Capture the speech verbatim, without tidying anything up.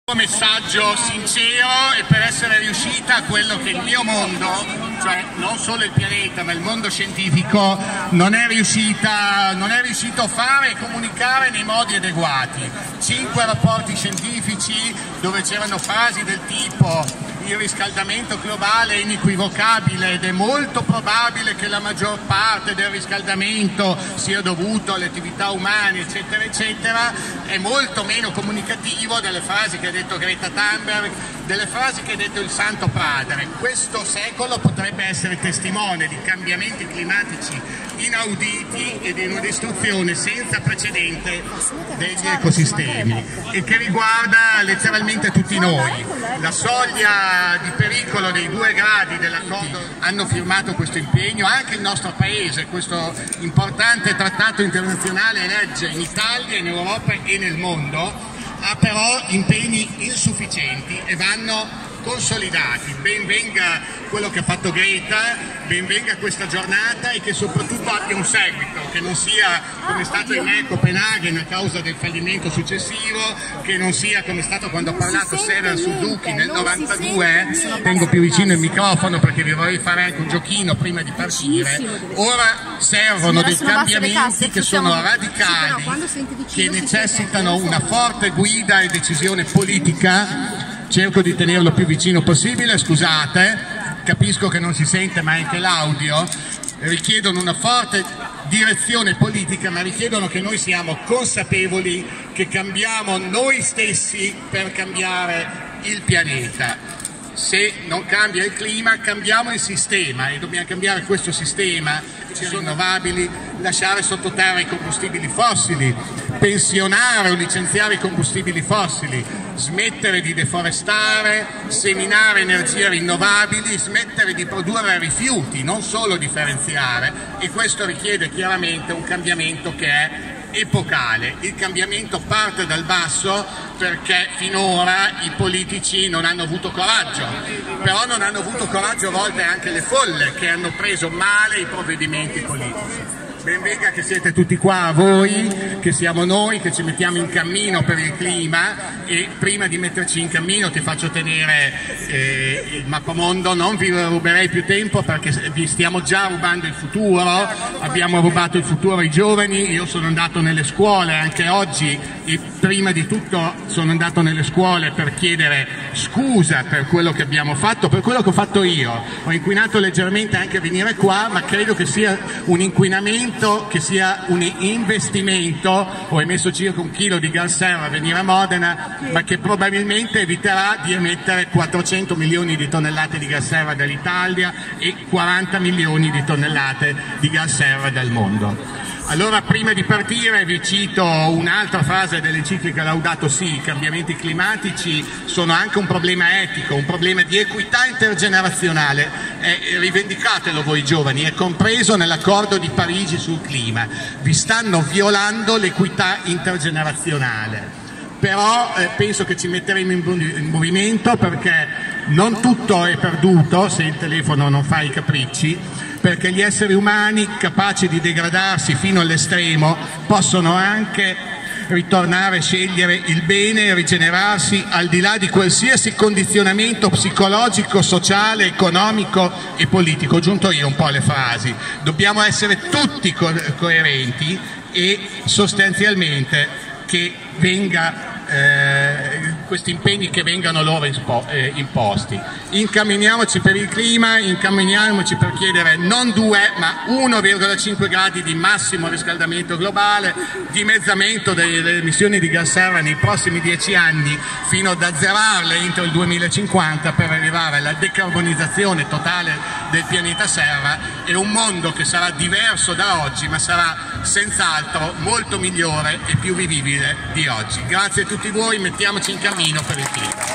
Un messaggio sincero e per essere riuscita a quello che il mio mondo, cioè non solo il pianeta ma il mondo scientifico, non è riuscita, non è riuscito a fare e comunicare nei modi adeguati. Cinque rapporti scientifici dove c'erano frasi del tipo: il riscaldamento globale è inequivocabile ed è molto probabile che la maggior parte del riscaldamento sia dovuto alle attività umane, eccetera eccetera, è molto meno comunicativo delle frasi che ha detto Greta Thunberg, delle frasi che ha detto il Santo Padre. Questo secolo potrebbe essere testimone di cambiamenti climatici inauditi e di una distruzione senza precedente degli ecosistemi e che riguarda letteralmente tutti noi. La soglia di pericolo dei due gradi dell'accordo hanno firmato questo impegno, anche il nostro paese, questo importante trattato internazionale legge in Italia, in Europa e nel mondo, ha però impegni insufficienti e vanno consolidati. Ben venga quello che ha fatto Greta, ben venga questa giornata e che soprattutto abbia un seguito, che non sia come è stato in Copenaghen a causa del fallimento successivo, che non sia come è stato quando ha parlato Serdar Suzuki nel novantadue. Tengo più vicino il microfono perché vi vorrei fare anche un giochino prima di partire. Ora servono dei cambiamenti che sono radicali, che necessitano una forte guida e decisione politica. Cerco di tenerlo più vicino possibile, scusate, capisco che non si sente ma anche l'audio. Richiedono una forte direzione politica, ma richiedono che noi siamo consapevoli che cambiamo noi stessi per cambiare il pianeta. Se non cambia il clima, cambiamo il sistema e dobbiamo cambiare questo sistema, rinnovabili, lasciare sottoterra i combustibili fossili, pensionare o licenziare i combustibili fossili, smettere di deforestare, seminare energie rinnovabili, smettere di produrre rifiuti, non solo differenziare, e questo richiede chiaramente un cambiamento che è epocale. Il cambiamento parte dal basso perché finora i politici non hanno avuto coraggio, però non hanno avuto coraggio a volte anche le folle che hanno preso male i provvedimenti politici. Benvenga che siete tutti qua, voi, che siamo noi, che ci mettiamo in cammino per il clima, e prima di metterci in cammino ti faccio tenere eh, il mappamondo. Non vi ruberei più tempo perché vi stiamo già rubando il futuro, abbiamo rubato il futuro ai giovani. Io sono andato nelle scuole anche oggi e prima di tutto sono andato nelle scuole per chiedere scusa per quello che abbiamo fatto, per quello che ho fatto io. Ho inquinato leggermente anche a venire qua, ma credo che sia un inquinamento, che sia un investimento. Ho emesso circa un chilo di gas serra a venire a Modena, ma che probabilmente eviterà di emettere quattrocento milioni di tonnellate di gas serra dall'Italia e quaranta milioni di tonnellate di gas serra dal mondo. Allora, prima di partire vi cito un'altra frase dell'enciclica Laudato Si: i cambiamenti climatici sono anche un problema etico, un problema di equità intergenerazionale. Eh, rivendicatelo voi giovani, è compreso nell'accordo di Parigi sul clima. Vi stanno violando l'equità intergenerazionale. Però eh, penso che ci metteremo in, in movimento, perché non tutto è perduto se il telefono non fa i capricci, perché gli esseri umani capaci di degradarsi fino all'estremo possono anche ritornare a scegliere il bene e rigenerarsi al di là di qualsiasi condizionamento psicologico, sociale, economico e politico. Ho aggiunto io un po' le frasi. Dobbiamo essere tutti co- coerenti e sostanzialmente che venga Eh, questi impegni che vengano loro ispo, eh, imposti. Incamminiamoci per il clima, incamminiamoci per chiedere non due ma uno virgola cinque gradi di massimo riscaldamento globale, dimezzamento delle emissioni di gas serra nei prossimi dieci anni fino ad azzerarle entro il duemilacinquanta per arrivare alla decarbonizzazione totale del pianeta Serra, e un mondo che sarà diverso da oggi ma sarà senz'altro molto migliore e più vivibile di oggi. Grazie a tutti voi, mettiamoci in cammino per il clima.